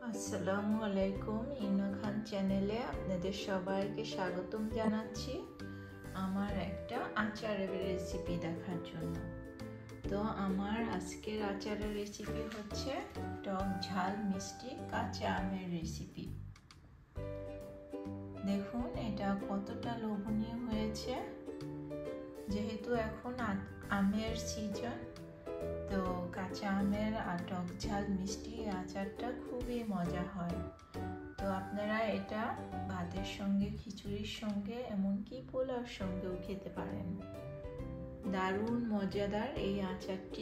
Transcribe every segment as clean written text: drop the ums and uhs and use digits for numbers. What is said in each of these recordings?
আসসালামু আলাইকুম। ইমনা খান চ্যানেলে আপনাদের সবাইকে স্বাগতম জানাচ্ছি আমার একটা আচারের রেসিপি দেখার জন্য। তো আমার আজকের আচারের রেসিপি হচ্ছে টক ঝাল মিষ্টি কাঁচা আমের রেসিপি। দেখুন এটা কতটা লোভনীয় হয়েছে। যেহেতু এখন আমের সিজন, তো কাঁচা আমের আর টক ঝাল মিষ্টি আচারটা খুবই মজা হয়। তো আপনারা এটা ভাতের সঙ্গে, খিচুড়ির সঙ্গে, এমনকি পোলাওর সঙ্গেও খেতে পারেন। দারুণ মজাদার এই আচারটি।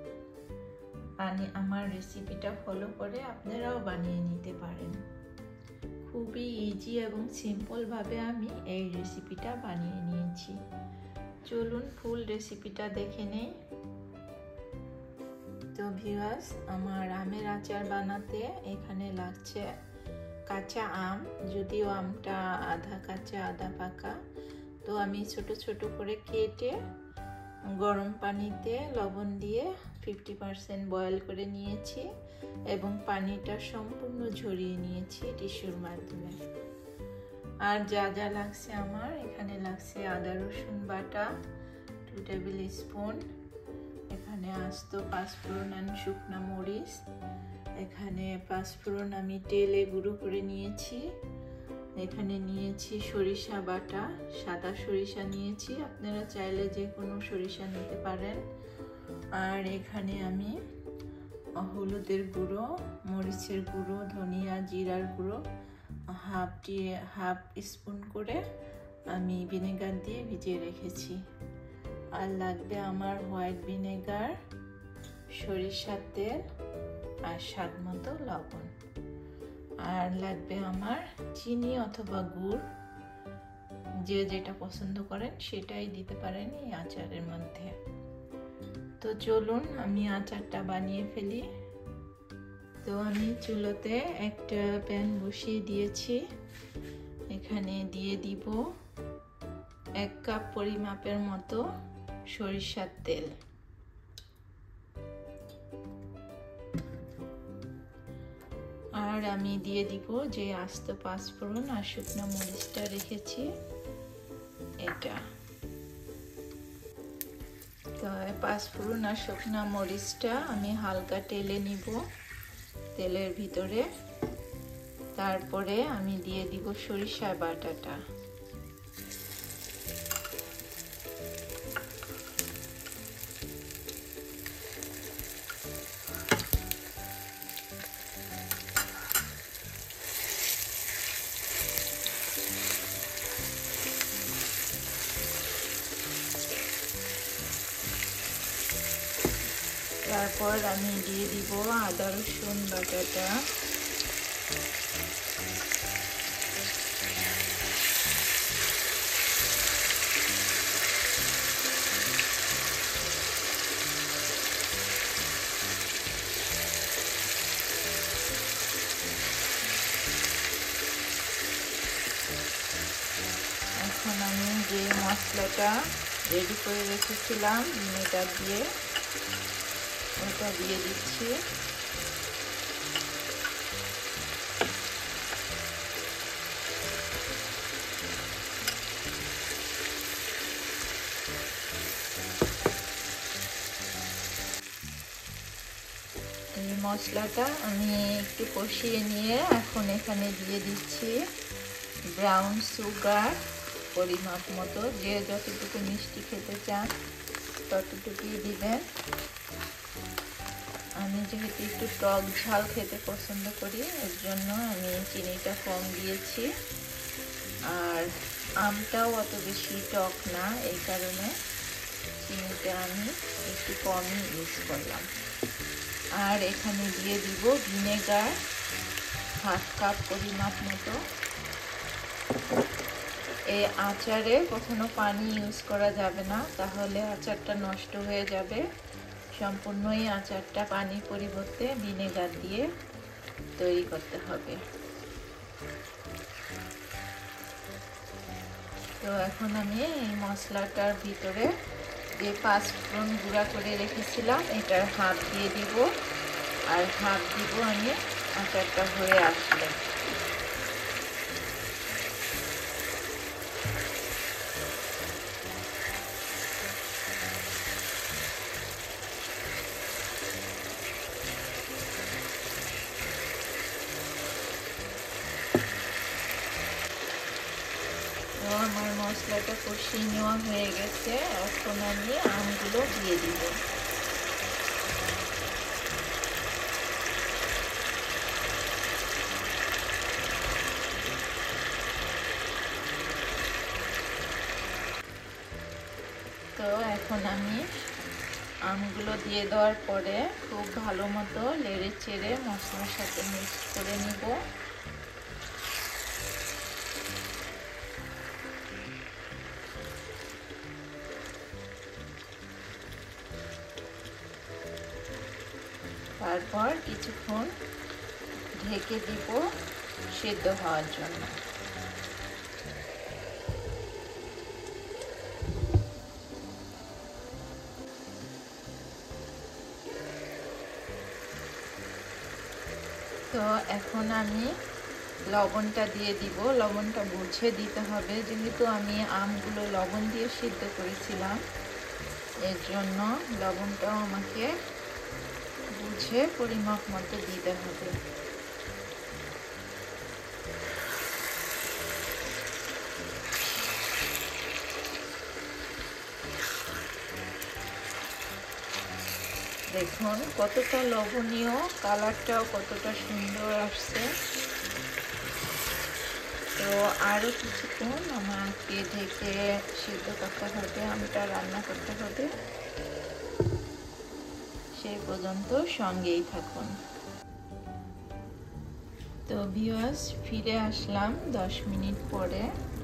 আমার রেসিপিটা ফলো করে আপনারাও বানিয়ে নিতে পারেন। খুবই ইজি এবং সিম্পলভাবে আমি এই রেসিপিটা বানিয়ে নিয়েছি। চলুন ফুল রেসিপিটা দেখে নেই। তো ভিউয়ার্স, আমার আমের আচার বানাতে এখানে লাগছে কাঁচা আম, যদিও আমটা আধা কাঁচা আধা পাকা। তো আমি ছোট ছোট করে কেটে গরম পানিতে লবণ দিয়ে 50% বয়েল করে নিয়েছি এবং পানিটা সম্পূর্ণ ঝরিয়ে নিয়েছি টিস্যুর মাধ্যমে। আর যা যা লাগছে আমার এখানে লাগছে আদা রসুন বাটা 2 টেবিল স্পুন, এখানে আস্ত পাঁচফোড়ন আর শুকনা মরিচ, এখানে পাঁচফোড়ন আমি তেলে গুঁড়ো করে নিয়েছি, এখানে নিয়েছি সরিষা বাটা, সাদা সরিষা নিয়েছি, আপনারা চাইলে যে কোনো সরিষা নিতে পারেন। আর এখানে আমি হলুদের গুঁড়ো, মরিচের গুঁড়ো, ধনিয়া জিরার গুঁড়ো হাফ স্পুন করে আমি ভিনেগার দিয়ে ভিজিয়ে রেখেছি। আর লাগবে আমার হোয়াইট ভিনেগার, সরিষার তেল আর স্বাদ মতো লবণ। আর লাগবে আমার চিনি অথবা গুড়, যে যেটা পছন্দ করেন সেটাই দিতে পারেন এই আচারের মধ্যে। তো চলুন আমি আচারটা বানিয়ে ফেলি। তো আমি চুলোতে একটা প্যান বসিয়ে দিয়েছি, এখানে দিয়ে দিব 1 কাপ পরিমাপের মতো সরিষার তেল। আর আমি দিয়ে দিব যে আস্ত পাঁচফোড়ন আর শুকনো মরিচটা রেখেছি এটা। তো পাঁচফোড়ন আর শুকনো মরিচটা আমি হালকা টেলে নিব তেলের ভিতরে। তারপরে আমি দিয়ে দিব সরিষা বাটাটা। তারপর আমি দিয়ে দিব আদা রসুন বাটাটা, এখন আমি যে মশলাটা রেডি করে রেখেছিলাম ভিনেগার দিয়ে ওটা দিয়ে দিচ্ছি। এই মশলাটা আমি একটু কষিয়ে নিয়ে এখন এখানে দিয়ে দিচ্ছি ব্রাউন সুগার পরিমাপ মতো, যে যতটুকু মিষ্টি খেতে চান ততটুকুই দিবেন। আমি যেহেতু একটু টক ঝাল খেতে পছন্দ করি এর জন্য আমি চিনিটা কম দিয়েছি। আর আমটাও অত বেশি টক না, এই কারণে চিনিটা আমি একটু কমই ইউজ করলাম। আর এখানে দিয়ে দিব ভিনেগার হাফ কাপ পরিমাপ মতো। এই আচারে কখনো পানি ইউজ করা যাবে না, তাহলে আচারটা নষ্ট হয়ে যাবে। সম্পূর্ণই আচারটা পানির পরিবর্তে ভিনেগার দিয়ে তৈরি করতে হবে। তো এখন আমি এই মশলাটার ভিতরে যে পাঁচফোড়ন গুঁড়া করে রেখেছিলাম এটার হাফ দিয়ে দিব, আর হাফ দিব আমি আচারটা হয়ে আসলে। তো আমার মশলাটা কষিয়ে নেওয়া হয়ে গেছে, এখন আমি আমগুলো দিয়ে দিব। তো এখন আমি আমগুলো দিয়ে দেওয়ার পরে খুব ভালো মতো নেড়ে চেড়ে মশলার সাথে মিক্স করে নিব। তারপর কিছুক্ষণ ঢেকে দিব সেদ্ধ হওয়ার জন্য। তো এখন আমি লবণটা দিয়ে দিব। লবণটা বুঝে দিতে হবে, যেহেতু আমি আমগুলো লবণ দিয়ে সিদ্ধ করেছিলাম, এর জন্য লবণটাও আমাকে বুঝে পরিমাপ মতো দিতে হবে। দেখুন কতটা লবণীয়, কালারটাও কতটা সুন্দর আসছে। তো আরও কিছুক্ষণ আমাকে ঢেকে সিদ্ধ করতে হবে, আমটা রান্না করতে হবে। সেই পর্যন্ত সঙ্গেই থাকুন। তো ভিউয়ার্স, ফিরে আসলাম 10 মিনিট পরে।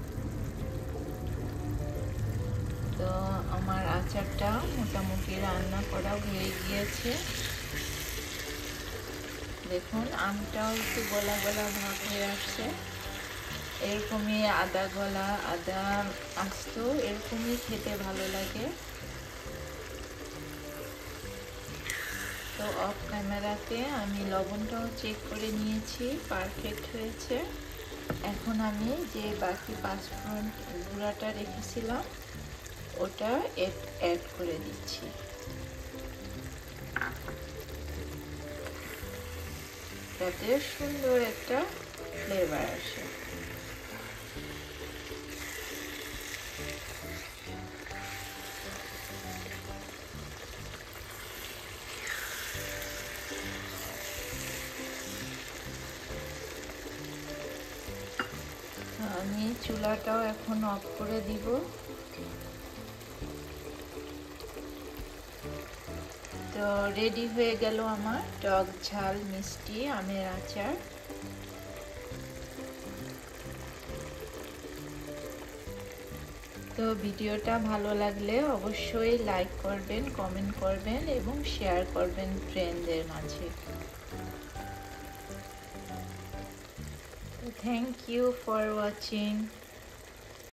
তো আমার আচারটা মোটামুটি রান্না করা হয়ে গিয়েছে। দেখুন আমটাও একটু গলা গলা ভাব হয়ে আসছে। এরকমই আদা গলা, আদা আস্ত এরকমই খেতে ভালো লাগে। তো অফ ক্যামেরাতে আমি লবণটাও চেক করে নিয়েছি, পারফেক্ট হয়েছে। এখন আমি যে বাকি 5 ফোড়ন গুঁড়াটা রেখেছিলাম ওটা অ্যাড করে দিচ্ছি। যাতে সুন্দর একটা ফ্লেভার আসে। আমি চুলাটাও এখন অফ করে দিব। তো রেডি হয়ে গেল আমার টক ঝাল মিষ্টি আমের আচার। তো ভিডিওটা ভালো লাগলে অবশ্যই লাইক করবেন, কমেন্ট করবেন এবং শেয়ার করবেন ফ্রেন্ডদের মাঝে। Thank you for watching.